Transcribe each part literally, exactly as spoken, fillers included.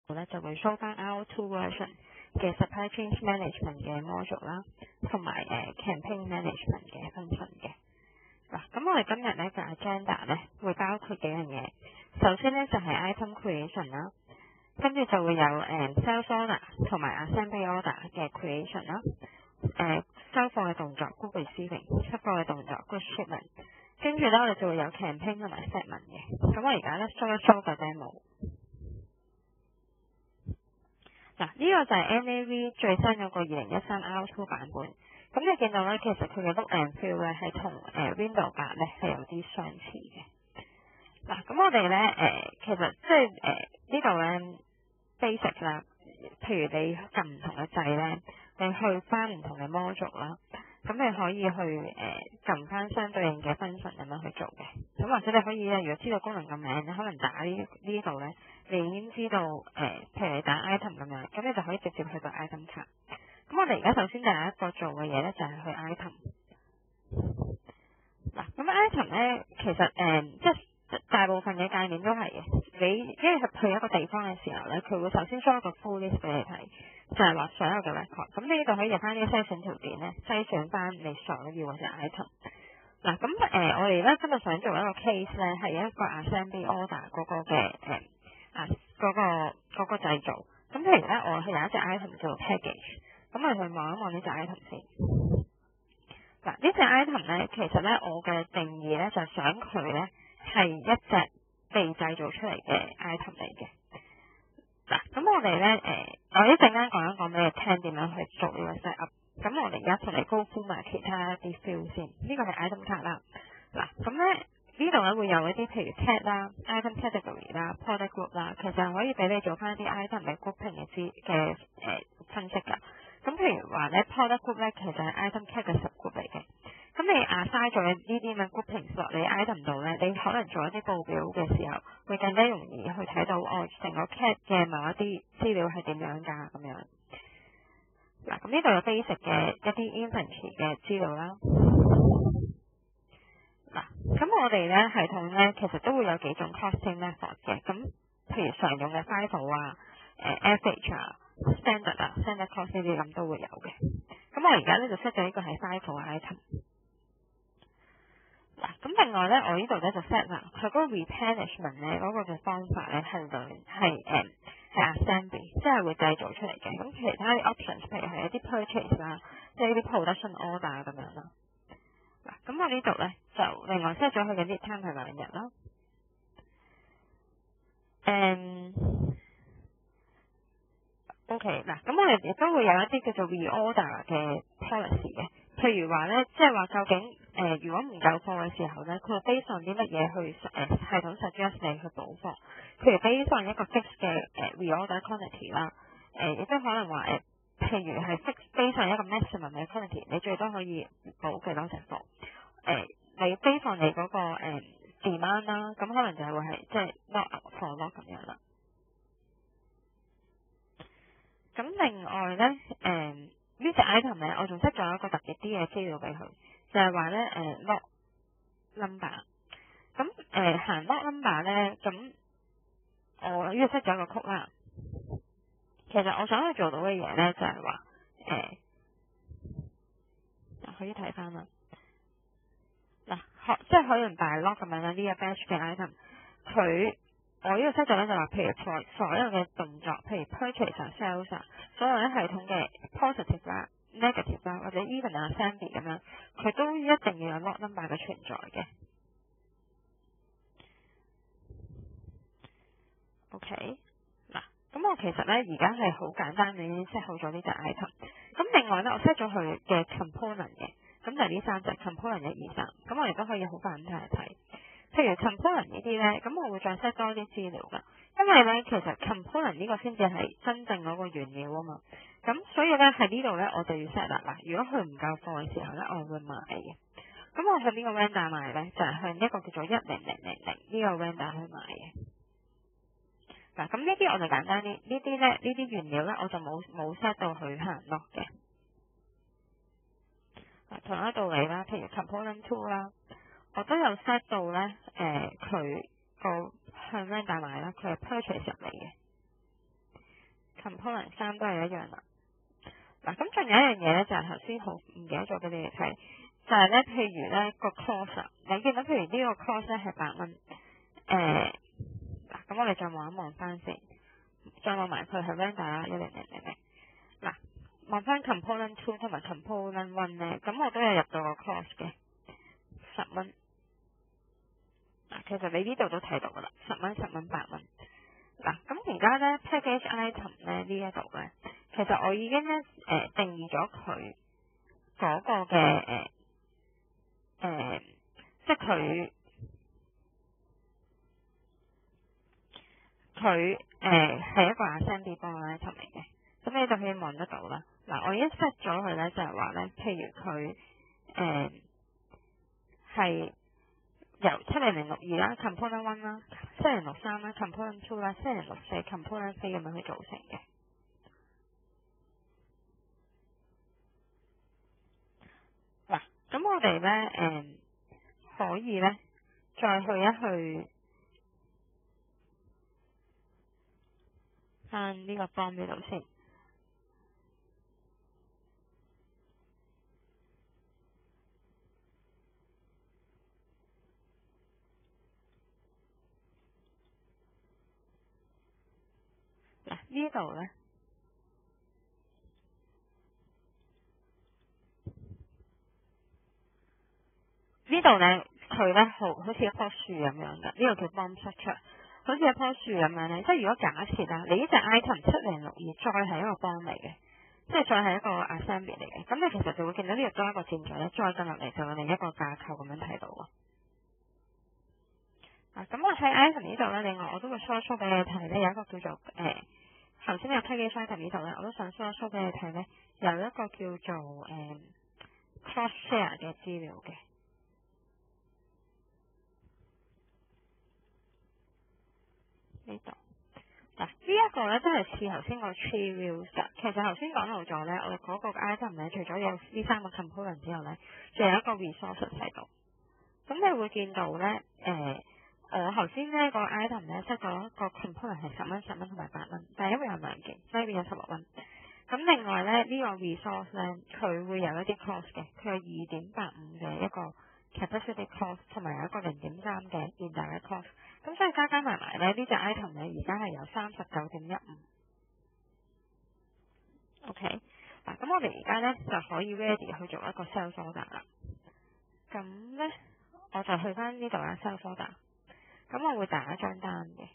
咧就會 show 翻 R two version 嘅 supply chain management 嘅 module 啦，同埋誒 campaign management 嘅 function 嘅。嗱，咁我哋今日咧嘅 agenda 咧會包括幾樣嘢。首先咧就係、是、item creation 啦，跟住就會有誒 sales order 同埋 assembly order 嘅 creation 啦，誒收貨嘅動作 good receiving， 出貨嘅動作 good shipment， 跟住咧我哋就會有 campaign 同埋 segment 嘅。咁我而家咧 show 一 show 個 demo。嗱，呢個就係 N A V 最新嗰個二零一三 R two 版本。咁你見到咧，其實佢嘅 look and feel 咧係同誒 Windows 八咧係有啲相似嘅。嗱，咁我哋咧誒，其實即係誒呢度咧 basic 啦，譬如你撳唔同嘅掣咧，你去翻唔同嘅 module 啦，咁你可以去誒撳翻相對應嘅 function 咁樣去做嘅。咁或者你可以咧，如果知道功能嘅名，你可能打呢呢度咧，你已經知道誒、呃，譬如你打 item 咁樣，咁你就可以直接去個 item 卡。咁我哋而家首先第一個做嘅嘢咧，就係、是、去 item。嗱，咁 item 咧，其實誒、呃，即係大部分嘅界面都係嘅。你因為去一個地方嘅時候咧，佢會首先 show 一個 full list 俾你睇，就係、是、話所有嘅 record。咁呢度可以入翻啲篩選條件咧，篩選翻你想要嘅 item。嗱，咁誒、呃，我哋咧今日想做一個 case 咧，係一個 assembly order 嗰個嘅誒啊嗰個嗰、那個製造。咁譬如咧，我係有一隻 item 叫做 package， 咁我哋去望一望呢隻 item 先。嗱，呢隻 item 咧，其實咧我嘅定義咧就係想佢咧係一隻被製造出嚟嘅 item 嚟嘅。嗱，咁我哋咧誒，我一陣間講一講俾你聽點樣去做呢個 set up。咁我哋而家同你高呼埋其他啲 feel 先，呢個係 item 卡啦。嗱，咁咧呢度咧會有一啲譬如 tag 啦、item category 啦、product group 啦，其實可以俾你做翻啲 item 嘅 grouping 嘅資嘅誒分析㗎。咁譬如話咧 product group 咧，其實係 item cat 嘅 subgroup 嚟嘅。咁你 assign 咗呢啲咁嘅 grouping 落你 item 度咧，你可能做一啲報表嘅時候，會更加容易去睇到哦，成個 cat 嘅某一啲資料係點樣㗎咁樣。嗱，咁呢度有 basic 嘅一啲 inventory 嘅資料啦。嗱，咁我哋咧系統咧其實都會有幾種 costing method 嘅。咁譬如常用嘅 FIFO 啊、誒 F H 啊、standard 啊、standard cost 呢啲咁都會有嘅。咁我而家咧就 set 咗呢個係 FIFO item。嗱，咁另外咧，我呢度咧就 set 啦，佢嗰個 replenishment 咧嗰個嘅方法咧係兩係誒。係 assembly， 即係會製造出嚟嘅。咁其他啲 options， 譬如係一啲 purchase 啦，即係啲 production order 咁樣啦。嗱，咁我呢度咧就另外 set 咗佢嘅 lead time 係兩日啦。誒 ，OK， 嗱，咁我哋亦都會有一啲叫做 reorder 嘅 policy 嘅。譬如話咧，即係話究竟誒、呃，如果唔夠貨嘅時候咧，佢會 base on啲乜嘢去誒、呃、系統 suggest 你去補貨？譬如 base on 一個 fix 嘅誒、呃、reorder quantity 啦，誒、呃、亦都可能話誒、呃，譬如係 fix base on 一個 maximum 嘅 quantity， 你最多可以補幾多隻貨？誒、呃，你 base on 你嗰、那個誒、呃、demand 啦，咁可能就係會係即係 not for not 咁樣啦。咁另外咧，誒、呃。呢隻 item 咧，我仲 set 咗一個特別啲嘅資料俾佢，就係話咧誒 lot number。咁誒行 lot number 咧，咁我呢度 set 咗一個曲啦。其實我想去做到嘅嘢咧，就係話誒，可以睇翻啦。嗱，即係可能 by lot 咁樣啦，呢個 batch 嘅 item， 佢我呢個 set 咗咧就話，譬如所所有嘅動作，譬如 purchase 啊、sales 啊，所有喺系統嘅 positive 啦、negative 啦，或者 even 啊、assembly 咁樣，佢都一定要有 lot number 嘅存在嘅。OK， 嗱，咁我其實咧而家係好簡單，你已經 set 好咗呢隻 item。咁另外咧，我 set 咗佢嘅 component 嘅，咁就係呢三隻 component 一二三，咁我哋都可以好快咁睇一睇。譬如 component 呢啲咧，咁我會再 set 多啲資料㗎，因為咧其實 component 呢個先至係真正嗰個原料啊嘛。咁所以咧喺呢度咧我就要 set 啦。嗱，如果佢唔夠貨嘅時候咧，我會買嘅。咁我向邊個 vendor 買咧？就係、是、向一個叫做一零零零零呢個 vendor 去買嘅。嗱，咁呢啲我哋簡單啲，呢啲咧呢啲原料咧我就冇冇 set 到佢行 lot 嘅。同一道理啦，譬如 component two 啦。我都有 set 到咧，誒佢個向 vendor 買啦，佢係 purchase 入嚟嘅。 component 三都係一樣啦。嗱，咁仲有一樣嘢咧，就係頭先好唔記得咗俾你哋睇，就係、是、咧，譬如咧個 cost， 你見到譬如呢個 cost 咧係八蚊，誒、呃，嗱，咁我哋再望一望翻先，再望埋佢係 render 啦，一零零零零，嗱，望翻 component two 同埋 component one 咧，咁我都有入到個 cost 嘅，十蚊，嗱，其實你呢度都睇到噶啦，十蚊、十蚊、八蚊。嗱，咁而家咧 package item 咧呢一度咧，其實我已經咧誒、呃、定義咗佢嗰個嘅誒誒，即係佢佢誒係一個 assembly item 嚟嘅，咁你就可以望得到啦。嗱，我已經 set 咗佢咧，就係話咧，譬如佢誒係。由七零零六二啦 ，component one 啦，七零六三啦 ，component two 啦，七零六四 component three 咁樣去組成嘅。嗱，咁我哋咧誒可以咧再去一去翻呢個方呢度先。嗱，呢度咧。呢度咧，佢咧好好似一棵樹咁樣嘅，呢個叫 bomb structure，好似一棵樹咁樣咧。即係如果假設啦，你呢隻 item 七零六二再係一個 bomb 嚟嘅，即係再係一個 assembly 嚟嘅，咁你其實就會見到呢度多一個箭嘴咧，再進入嚟就有另一個架構咁樣睇到喎。啊，咁我喺 item 呢度咧，另外我都會 show show 俾你睇咧，有一個叫做誒頭先呢個 package item 呢度咧，我都想 show show 俾你睇咧，有一個叫做誒、呃、cross share 嘅資料嘅。呢度嗱，呢一個咧真係似頭先個 tree views 㗎。其實頭先講到咗咧，我哋嗰個 item 咧，除咗有呢三個 component 之後咧，仲有一個 resource 喺度。咁你會見到咧，誒、呃，我頭先呢個 item 咧 set 咗個 component 係十蚊、十蚊同埋八蚊，但係因為有兩件，所以變咗十六蚊。咁另外咧，呢、這個 resource 咧，佢會有一啲 cost 嘅，佢有二點八五嘅一個 capacity cost， 同埋有一個零點三嘅 indirect cost。咁所以加加埋埋咧，呢隻 item 咧而家係有三十九點一五。OK， 嗱，咁我哋而家咧就可以 ready 去做一個 sales order 啦。咁咧，我就去翻呢度啦 sales order。咁我會打一張單嘅。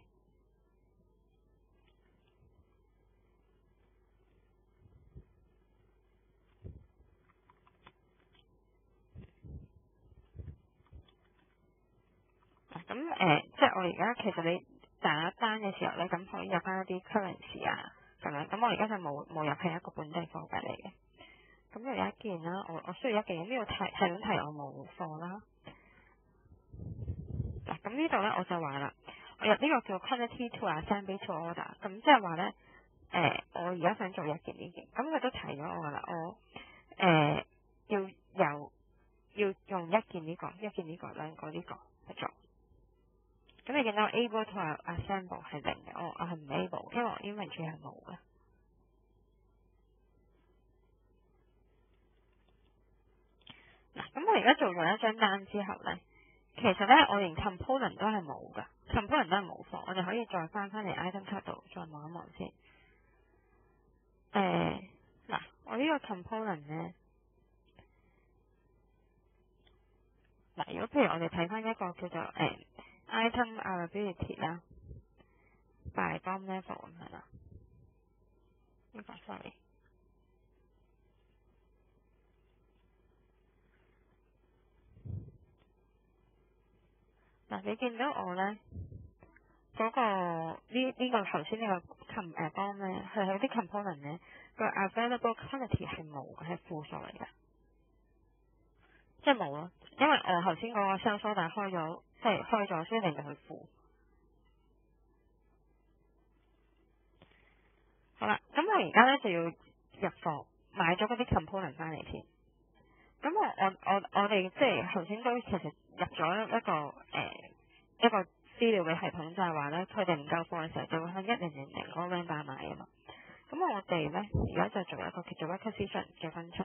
嗱，咁誒、呃，即係我而家其實你打單嘅時候咧，咁可以入翻一啲 currency 啊，咁樣。咁我而家就冇冇入係一個本地貨幣嚟嘅。咁又有一件啦，我我需要一件，呢度提系統提我冇貨啦。嗱，咁呢度咧我就話啦，我入呢個叫 quantity to assembly to order，咁即係話咧，誒、呃，我而家想做一件呢件，咁佢都提咗我噶啦，我誒、呃、要有要用一件呢、這個，一件呢、這個，兩個呢個去做。咁你見到 able to assemble 係零嘅，我我係唔 able，因為我 inventory 係冇嘅。嗱，咁我而家做咗一張單之後咧，其實咧我連 component 都係冇㗎 ，component 都係冇貨，我哋可以再翻翻嚟 item card 度再望一望先。誒、呃，嗱，我呢個 component 咧，嗱，如果譬如我哋睇翻一個叫做誒、呃、item availability 啦 ，by bomb level 咁係啦，呢個 sorry。嗱，你見到我咧嗰、那個呢呢、這個頭先呢個 com 誒 bomb 咧，係有啲 component 咧個 available quantity 係冇嘅，係負數嚟嘅，即係冇咯。因為我頭先嗰個 sales order 開咗，即係開咗，所以令到佢負。好啦，咁我而家咧就要入貨買咗嗰啲 component 翻嚟先。咁我我我我哋即係頭先都其實入咗一個誒、呃、一個資料嘅系統，就係話咧佢哋唔夠貨嘅時候就會向一零零零嗰個 vendor 買啊嘛。 咁我哋咧而家就做一個叫做 requisition 嘅 function。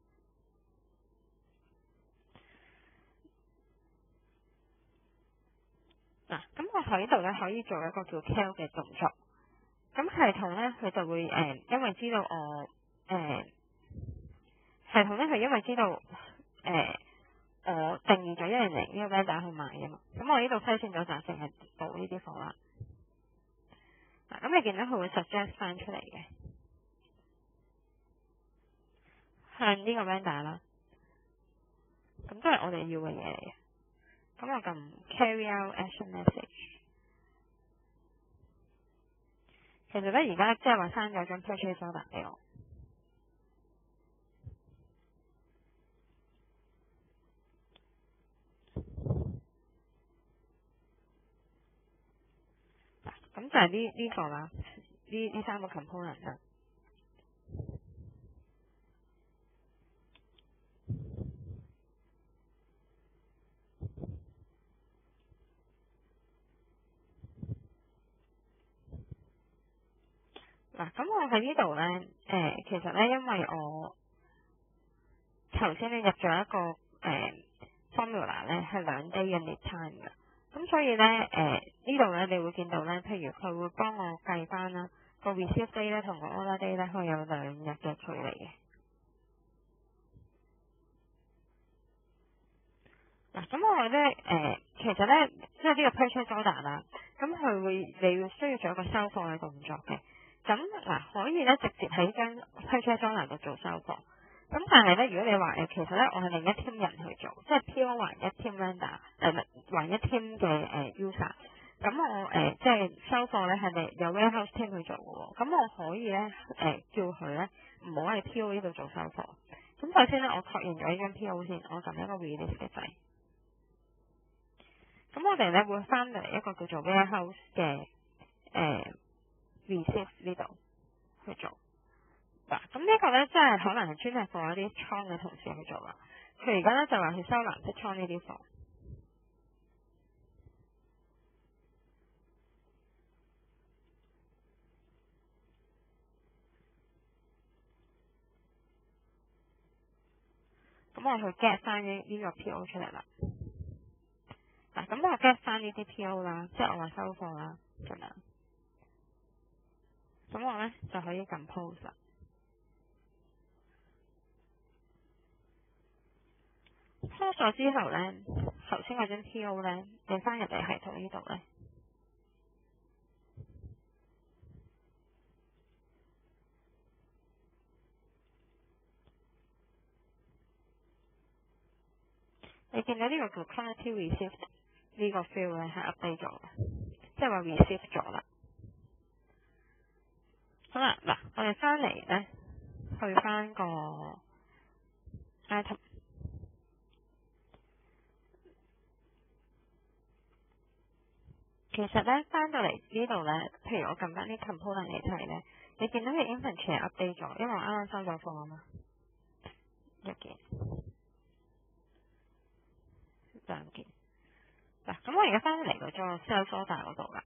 嗱，咁我喺度咧可以做一個叫 kill 嘅動作。咁系統咧佢就會誒、呃，因為知道我誒、呃、系統咧係因為知道誒、呃、我定義咗一零零呢個 vendor 去賣啊嘛。咁我呢度篩選咗就淨係報呢啲貨啦。嗱，咁你見到佢會 suggest 翻出嚟嘅，向呢個 vendor 啦。咁都係我哋要嘅嘢嚟嘅。咁我撳 carry out action message。其實咧而家即係話刪咗張 purchase order 俾我。嗱，咁就係呢呢個啦，呢呢三個 component 啦。嗱，咁我喺呢度咧，誒、呃，其實咧，因為我頭先咧入咗一個誒、呃、formula 咧，係兩 day 嘅 lead time 嘅，咁所以咧，誒、呃、呢度咧，你會見到咧，譬如佢會幫我計翻啦，個 receive day 咧同個 order day 咧，可以有兩日嘅距離嘅。嗱，咁我咧，誒、呃，其實咧，即係呢個 purchase order 啦，咁佢會，你要需要做一個收貨嘅動作嘅。咁嗱，可以咧直接喺張 purchase order 度做收貨。咁但係咧，如果你話誒，其實咧我係另一 team 人去做，即係 P O 還一 team vendor，誒還一 team 嘅誒 user。咁我誒、呃、即係收貨咧係咪有 warehouse team 去做嘅喎？咁我可以咧誒、呃、叫佢咧唔好喺 P O 呢度做收貨。咁首先咧，我確認咗呢張 P O 先，我撳一個 release 嘅掣。咁我哋咧會翻嚟一個叫做 warehouse 嘅誒。呃 receive 呢度去做嗱，咁呢個咧即係可能係專係放一啲倉嘅同事去做啦。佢而家咧就話去收藍色倉呢啲貨，咁我去 get 翻呢呢個 P O 出嚟啦。嗱，咁我 get 翻呢啲 P O 啦，即係我話收貨啦咁樣。咁我咧就可以撳 post 啦。post 咗之後咧，頭先嗰張 P O 咧，你翻入嚟系統呢度咧，你見到呢個叫 quantity received 呢個 field 咧係 update 咗嘅，即係話 receive 咗啦。好啦，嗱，我哋翻嚟咧，去翻個 item。其實咧，翻到嚟呢度咧，譬如我撳翻啲 component 嚟睇咧，你見到嘅 inventory 係 update 咗，因為我啱啱收咗貨啊嘛。一件、兩件。嗱，咁我而家翻嚟個咗 sales order 嗰度啦。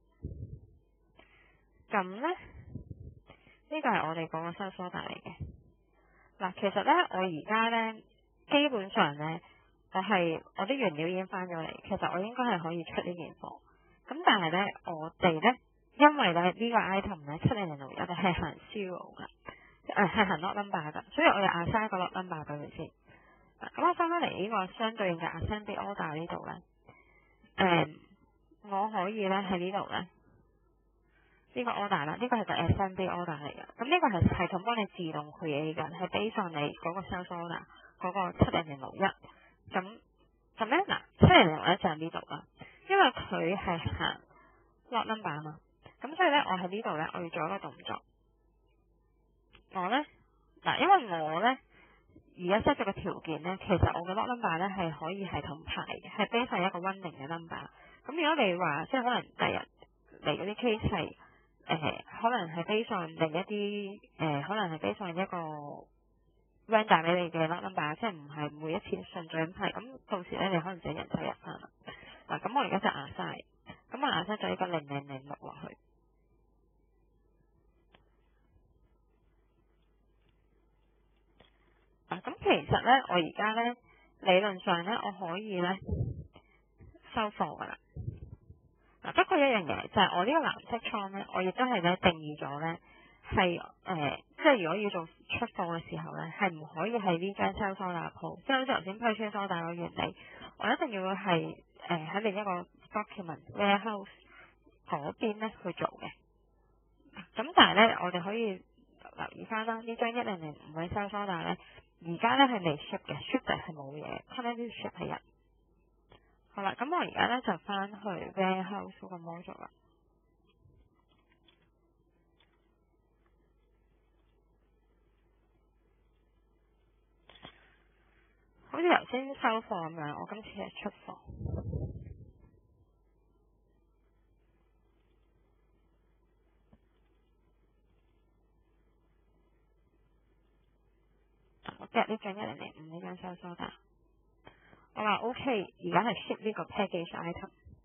咁咧，呢個係我哋嗰個 sales order 嚟嘅。嗱，其實咧，我而家咧，基本上咧，我係我啲原料已經翻咗嚟，其實我應該係可以出呢件貨。咁但係咧，我哋咧，因為咧呢、這個 item 咧七零零六一係行 zero 噶，誒係行 lot number 噶，所以我哋 assign 個 lot number 俾佢先。咁我翻返嚟呢個相對應嘅 assembly order 呢度咧，誒、嗯，我可以咧喺呢度咧，呢、這個 order 啦，呢個係個 assembly order 嚟嘅。咁呢個係系統幫你自動 create 嘅，係 base on你嗰個 sales order 嗰個七零零六一。咁咁咧嗱，七零零六一就係呢度啦。因為佢係行 lot number 啊嘛，咁所以咧我喺呢度咧我要做一個動作。我咧嗱，因為我咧而家 set 咗個條件咧，其實我嘅 lot number 咧係可以系統排嘅，係 base 喺一個 running 嘅 number。咁如果你話即係可能第日嚟嗰啲 case 係誒、呃，可能係 base on 另一啲誒、呃，可能係 base on 一個 random 俾你嘅 lot number， 即係唔係每一次順序咁排。咁到時咧你可能就人手入翻啦。嗱，咁我而家就壓晒，咁我壓晒咗呢個零零零六落去。 其實咧，我而家咧理論上咧，我可以咧收貨噶啦。嗱，不過一樣嘢就係、是、我呢個藍色倉咧，我亦都係咧定義咗咧係誒，即係如果要做出貨嘅時候咧，係唔可以係呢張 sell order鋪，即係好似頭先 purchase order 嘅原理，我一定要係誒喺另一個 document warehouse 嗰邊咧去做嘅。咁但係咧，我哋可以留意翻啦，呢張一零零五嘅 sell order 咧，而家咧係未 ship 嘅 ，ship 嘅係冇嘢 ，connected ship 係一。好啦，咁我而家咧就翻去 warehouse 嗰個 module 啦。好似頭先收貨咁樣，我今次係出貨。我 get 呢張一零零五呢張收收單。我話 OK， 而家係 ship 呢個 package item。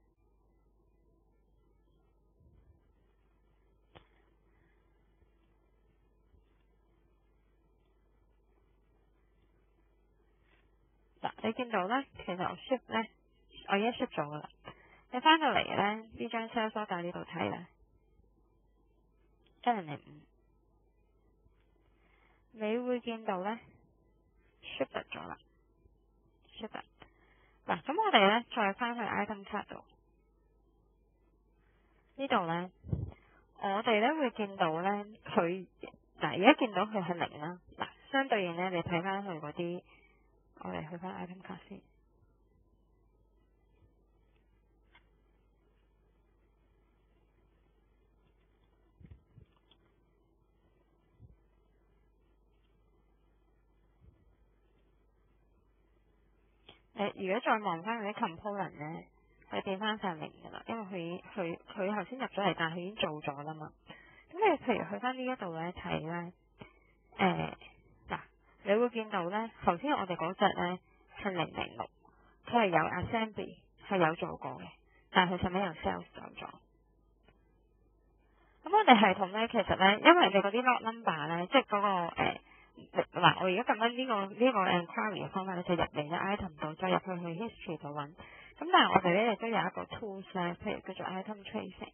嗱，你見到咧，其實我 ship 咧，我已經 ship 咗噶啦。你翻到嚟咧，呢張 sales order 呢度睇咧，一零零五，你會見到咧 ship 咗啦 ，ship。嗱，咁我哋咧再翻去 item card 度，呢度咧，我哋咧會見到咧，佢嗱而家見到佢係零啦。嗱，相對應咧，你睇翻佢嗰啲，我哋去翻 item card 先。誒，如果再望翻嗰啲 component 咧，佢變翻晒零㗎啦，因為佢佢佢頭先入咗嚟，但係佢已經做咗啦嘛。咁你譬如去翻呢一度咧睇咧，誒嗱，你會見到咧，頭先我哋嗰隻咧係零零六，佢係有 assembly 係有做過嘅，但係佢上面有 sales 走咗。咁我哋系統咧，其實咧，因為你嗰啲 lot number 咧，即係嗰、那個誒。呃嗱，我而家撳緊呢個呢、這個 enquiry 嘅方法咧，就入嚟嘅 item 度，再入去去 history 度揾。咁但係我哋咧亦都有一個 tools 咧，譬如叫做 item tracing。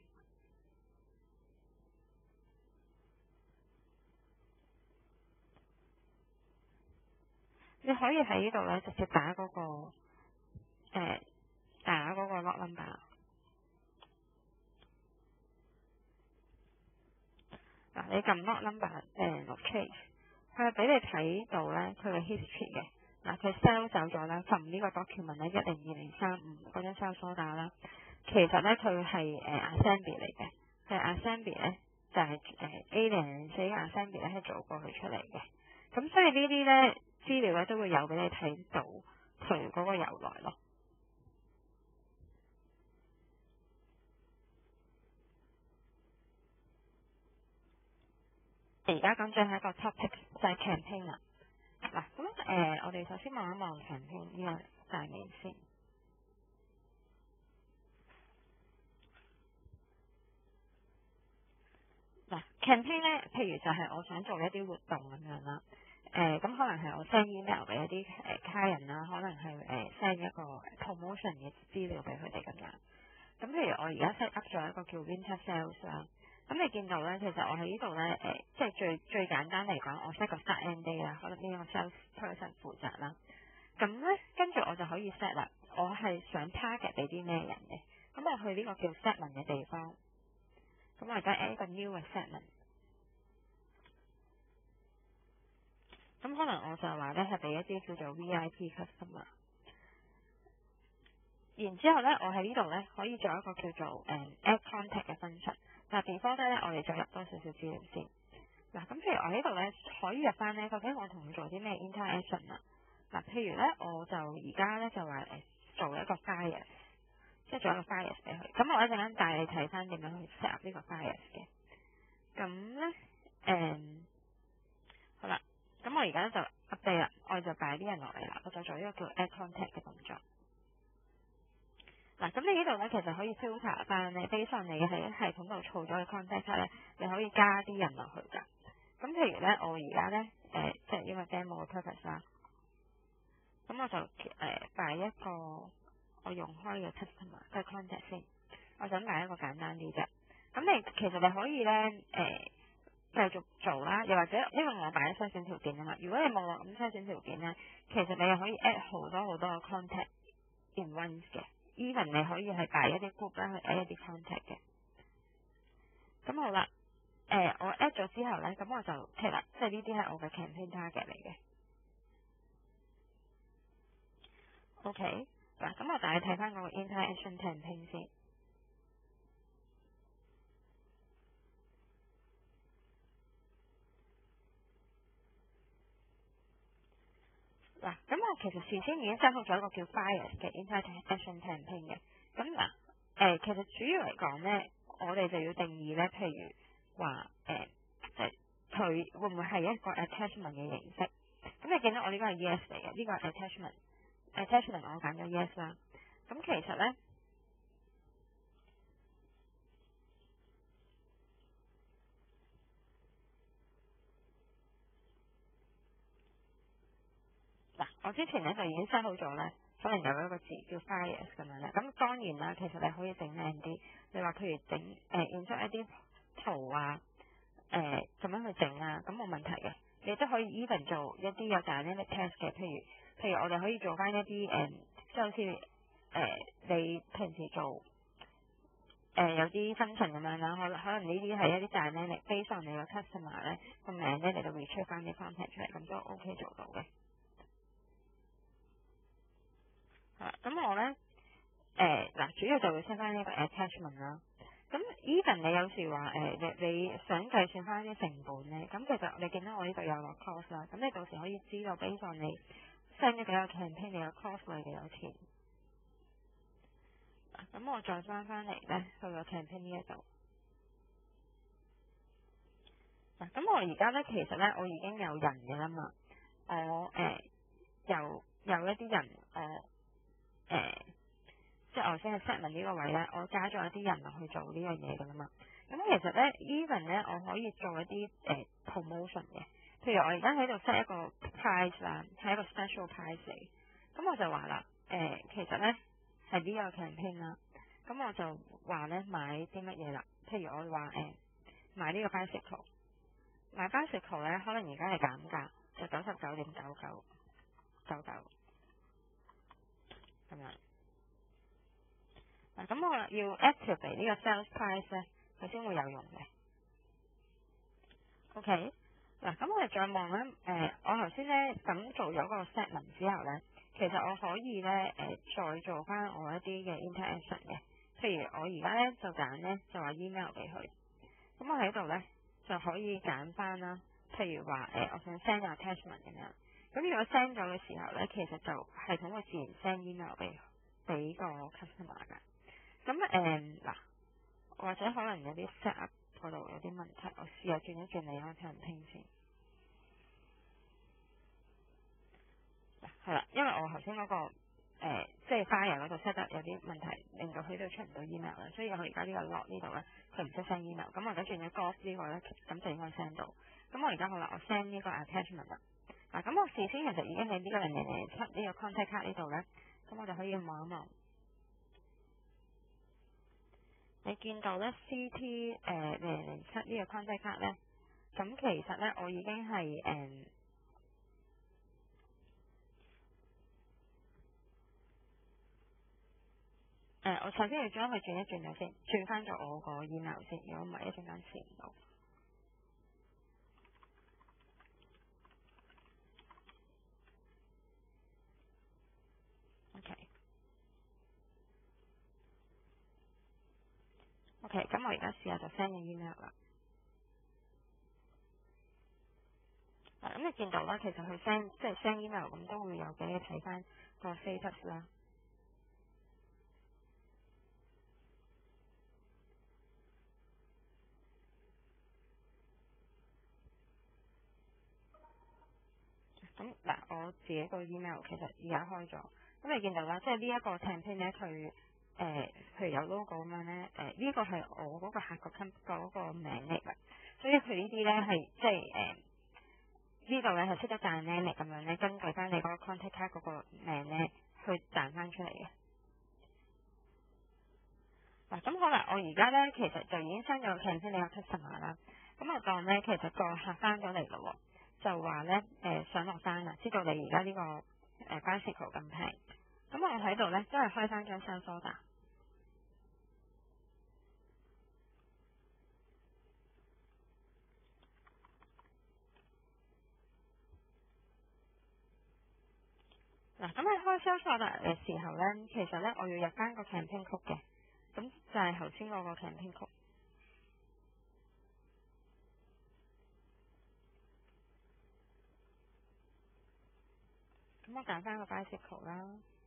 你可以喺呢度咧直接打嗰、那個誒、呃、打嗰個 lot number。嗱，你撳 lot number 誒、呃、六 trace， 佢係俾你睇到咧佢嘅 history 嘅。嗱，佢 sell 走咗啦，from 呢個 document 咧一零二零三五嗰張 sell order 啦，其實咧佢係誒 assembly 嚟嘅，佢 assembly 咧就係誒 A 零零四 assembly 咧係做過佢出嚟嘅，咁所以呢啲咧資料咧都會有俾你睇到佢嗰個由來咯。而家講最後一個 topic 就係 campaign 啦。嗱，咁誒、呃，我哋首先望一望 campaign 呢個界面先。嗱 campaign 咧，譬如就係我想做一啲活動咁樣啦。誒、呃，咁可能係我 send email 俾一啲誒客人啦，可能係誒 send 一個 promotion 嘅資料俾佢哋咁樣。咁譬如我而家 set up 咗一個叫 winter sales 啦。咁你見到咧，其實我喺呢度咧，誒、呃，即係最最簡單嚟講，我 set 個 start end day 啦，可能呢個 sales person 負責啦。咁咧，跟住我就可以 set 啦，我係想 target 俾啲咩人嘅。咁我去呢個叫 segment 嘅地方，咁我而家 add 一個 new 嘅 segment。咁可能我就話咧係俾一啲叫做 V I P customer。然之後咧，我喺呢度咧可以做一個叫做誒、um, add contact 嘅 function。但係 before 咧，我哋再入多少少資料先。嗱，咁譬如我呢度咧可以入翻咧，究竟我同佢做啲咩 interaction 啊？嗱，譬如咧，我就而家咧就話誒做一個 bias， 即係做一個 bias 俾佢。咁我一陣間帶你睇翻點樣去 set up 呢個 bias 嘅。咁咧誒，好啦，咁我而家就 update 啦，我就擺啲人落嚟啦，我就做一個叫 add contact 嘅動作。嗱，咁你呢度咧其實可以 filter 翻你 base on 你喺系統度儲咗嘅 contact 咧，你可以加啲人落去㗎。咁譬如咧，我而家咧誒，即係因為 demo 嘅 purpose 啦， 咁我就誒擺、呃、一個我用開嘅 customer 嘅 contact 先，我想擺一個簡單啲啫。咁你其實你可以咧誒、呃、繼續做啦，又或者因為我擺咗篩選條件啊嘛，如果你冇我咁篩選條件咧，其實你又可以 add 好多好多嘅 contact in ones 嘅 ，even 你可以係擺一啲 group 啦去 add 一啲 contact 嘅。咁好啦，誒、呃、我 add 咗之後咧，咁我就係啦，即係呢啲係我嘅 campaign target 嚟嘅。OK， 嗱咁我大概睇翻嗰個 interaction campaign 先。嗱，咁我其實事先已經 set 好咗一個叫 bias 嘅 interaction campaign 嘅。咁嗱，誒、呃、其實主要嚟講咧，我哋就要定義咧，譬如話誒，即係佢會唔會係一個 attachment 嘅形式？咁你見到我呢個係 yes 嚟嘅，呢、這個係 attachment，attachment 我揀咗 yes 啦。咁其實咧，嗱，我之前咧就已經 set 好咗咧，可能有一個字叫 bias 咁樣咧。咁當然啦，其實你可以整靚啲，你話譬如整誒 insert 一啲圖啊，誒、呃、咁樣去整啊，咁冇問題嘅。你都可以 even 做一啲有 dynamic test 嘅，譬如譬如我哋可以做翻一啲誒，即係好似誒你平時做誒、呃、有啲 function 咁樣啦，可能可能呢啲係一啲 dynamic based on 你個 customer 咧個名咧，你就 retrieve 翻啲 content 出嚟，咁都 OK 做到嘅。咁我咧誒嗱，主要就會 set 翻呢個 attachment 啦。咁 even 你有時話誒、呃，你你想計算翻啲成本咧，咁其實你見到我呢度有個 cost 啦，咁你到時可以知道 based on 你 send 咗幾個 campaign， 你個 cost 係幾多錢。咁我再翻翻嚟咧，去個 campaign 呢一度。嗱，咁我而家咧其實咧，我已經有人嘅啦嘛，我誒、呃、有有一啲人我誒。呃即係我先係 Segment 呢個位咧，我加咗一啲人落去做呢樣嘢㗎啦嘛。咁其實咧 ，even 咧，我可以做一啲誒、呃、promotion 嘅。譬如我而家喺度 set 一個 price 啦，係一個 special price 嚟。咁我就話啦，誒、呃、其實咧係呢個 campaign 啦。咁我就話咧買啲乜嘢啦？譬如我話誒、呃、買呢個 bicycle， 買 bicycle 咧可能而家係減價，就九十九點九九九九咁樣。嗱，咁我要 activate 呢個 sales price 咧，佢先會有用嘅。OK，嗱，咁我哋再望咧，誒、呃，我頭先咧咁做咗個 segment 之後咧，其實我可以咧，誒、呃，再做翻我一啲嘅 interaction 嘅。譬如我而家咧就揀咧就話 email 俾佢，咁我喺度咧就可以揀翻啦。譬如話誒、呃，我想 send 個 attachment 咁樣，咁如果 send 咗嘅時候咧，其實就系統會自然 send email 俾俾個 customer 㗎。咁誒嗱，或者可能有啲 set up 嗰度有啲問題，我試下轉一轉你個 campaign 先。嗱，係啦，因為我頭先嗰個、呃、即係 file 嗰度 set up 有啲問題，令到佢都出唔到 email 啦，所以我而家呢個 lock 呢度咧，佢唔識 send email。咁我而家轉咗 golf 呢個咧，咁就應該 send 到。咁我而家好啦，我 send 呢個 attachment 啦。嗱，咁我事先其實已經喺呢個零零零七呢個 contact card 呢度咧，咁我就可以望一望。你見到咧 C T 誒零零零七呢個 contact card 咧，咁其實咧我已經係誒、嗯呃、我首先要將佢轉一轉咗先，轉翻咗我個 email 先，如果唔係一陣間試唔到。OK OK，咁我而家試下就 send 個 email 啦。嗱，咁你見到啦，其實佢 send 即係 send email 咁都會有俾你睇翻個 status 啦。咁嗱，我自己個 email 其實而家開咗，咁你見到啦，即係呢一個 campaign 咧，佢誒、呃、譬如有 logo 咁樣咧，誒、呃、呢、這個係我嗰個客個 com 嗰個名嚟㗎，所以佢呢啲咧係即係誒呢度度咧係識得 dynamic 咁樣咧，根據翻你嗰個 contact card 嗰個名咧去彈翻出嚟嘅。嗱，咁好啦，我而家咧其實就已經 send 咗 campaign 你個 customer 啦。咁我當咧其實個客翻咗嚟咯，就話咧誒想落單啦，知道你而家呢個誒 bicycle 咁平，咁我喺度咧都係開翻張 sales order。嗱，咁喺開 sales order 嘅時候咧，其實咧我要入翻個 campaign code 嘅，咁就係頭先嗰個 campaign code。咁我揀翻個 bicycle 啦。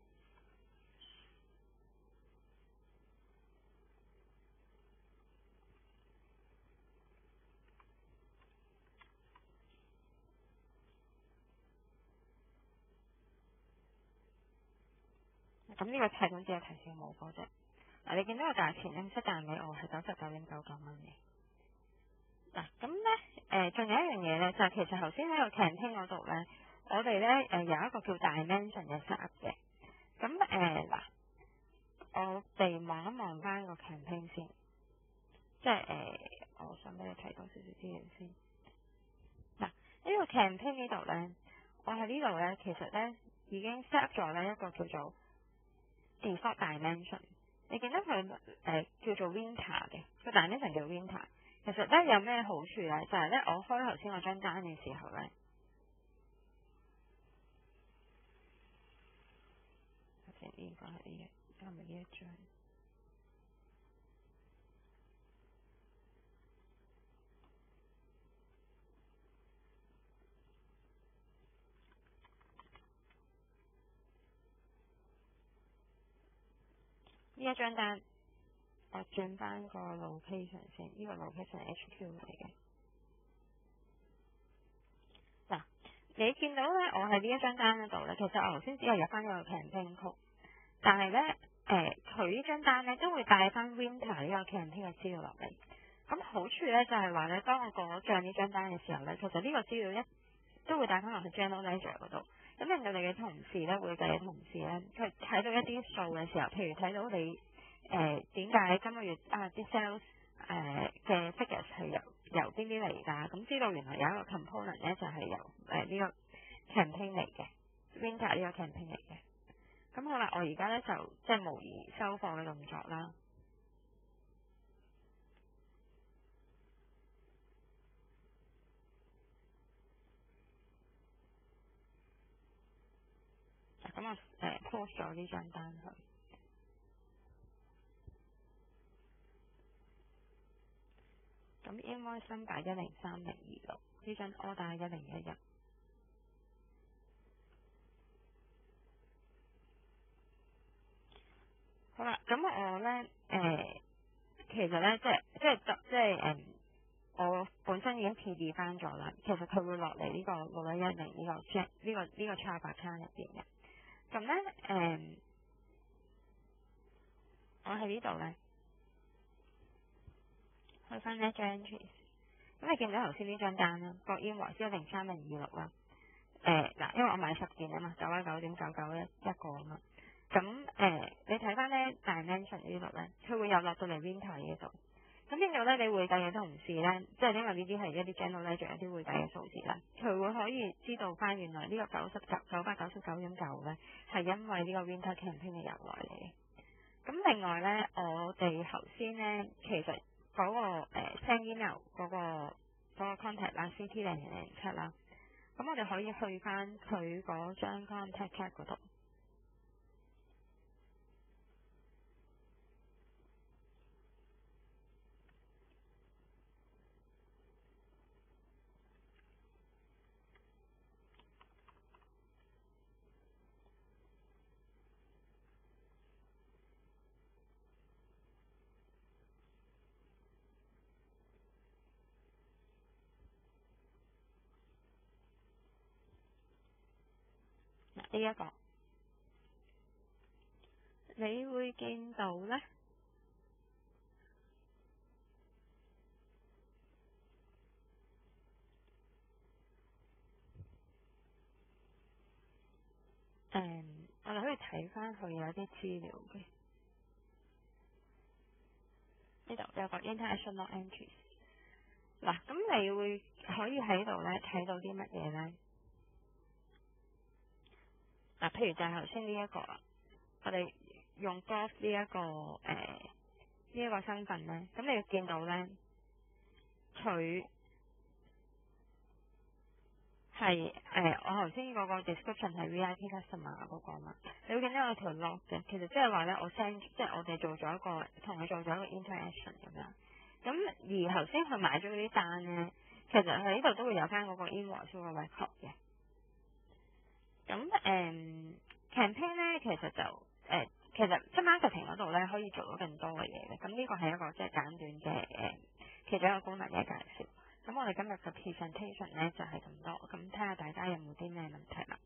咁呢個提供只係提示冇貨啫。嗱，你見到個價錢咧，即彈俾我係九十九點九九蚊嘅。嗱，咁咧誒，仲有一樣嘢咧，就係、是、其實頭先喺個 campaign 嗰度咧，我哋咧誒有一個叫 Dimension 嘅 set up 嘅。咁誒嗱，我哋望一望翻個 campaign 先，即係誒、呃，我想俾你睇多少少資料先。嗱，呢、這個 campaign 呢度咧，我喺呢度咧，其實咧已經 set up 咗咧一個叫做 default dimension。你見到佢誒、呃、叫做 winter 嘅，個 dimension 叫 winter。其實咧有咩好處咧？就係、是、咧我開頭先嗰張單嘅時候咧，頭先應該係呢一，係咪呢一張？呢一張單，我轉翻個 location 先，呢、這個 location 係 H Q 嚟嘅。嗱，你見到咧，我喺呢一張單嗰度咧，其實我頭先只係入翻一個 campaign code，但係咧誒，佢呢張單咧都會帶翻 winter 呢個 campaign 嘅資料落嚟。咁好處咧就係話咧，當我過咗帳呢張單嘅時候咧，其實呢個資料一都會帶翻落去 General Ledger 嗰度。咁令到你嘅同事咧，會計嘅同事咧，佢睇到一啲數嘅時候，譬如睇到你誒點解今個月啊啲 sales 誒嘅 figures 係由由邊啲嚟㗎？咁知道原來有一個 component 咧就係、是、由誒呢、呃這個 campaign 嚟嘅 winter 呢個 campaign 嚟嘅。咁好啦，我而家咧就即係模擬收貨嘅動作啦。咁我誒 post 咗呢張單去。咁 invoice number 一零三零二六，呢張 order 一零一一。好啦，咁我咧誒、呃，其實咧即係即係即係誒、呃，我本身已經 P D 翻咗啦。其實佢會落嚟呢個六一一零呢個 check 呢個呢個 chart account 入邊嘅。咁咧誒，我喺呢度咧開翻呢張 entry。咁你見到頭先呢張單啦，個 invoice 一零三零二六啦。誒嗱，因為我買十件啊嘛，九啊九點九九一一個啊嘛。咁誒、呃，你睇翻咧 dimension 呢度咧，佢會有落到嚟 winter 呢度。咁變咗咧，你會計嘅同事咧，即係因為呢啲係一啲 general ledger 一啲會計嘅數字啦，佢會可以知道翻原來呢個九十九九百九十九點九咧，係因為呢個 winter campaign 嘅由來嚟嘅。咁另外咧，我哋頭先咧，其實嗰、那個、呃、send email 嗰、那個嗰、那個 contact 啦 ，C T 零零零七啦，咁我哋可以去翻佢嗰張 contact card 嗰度。嗱，呢一個你會見到咧， 可以睇翻佢有啲資料嘅。呢度有個 international entries。嗱，咁你會可以喺度咧睇到啲乜嘢咧？嗱，譬如就係頭先呢一個啦，我哋用 golf 呢一個誒呢一個身份咧，咁你會見到咧，佢係誒我頭先嗰個 description 係 V I P customer 嗰個嘛，你會見到有條 log 嘅，其實即係話咧，我 send 即係我哋做咗一個同佢做咗一個 interaction 咁樣。咁而頭先佢買咗嗰啲單咧，其實喺呢度都會有翻嗰個 invoice 嗰個 record 嘅。咁誒、嗯、campaign 咧，其實就誒、呃、其實即係 marketing 嗰度咧可以做到更多嘅嘢嘅。咁呢個係一個即係簡短嘅誒、呃、其中一個功能嘅介紹。咁我哋今日嘅 presentation 咧就係、是、咁多。咁睇下大家有冇啲咩問題啦。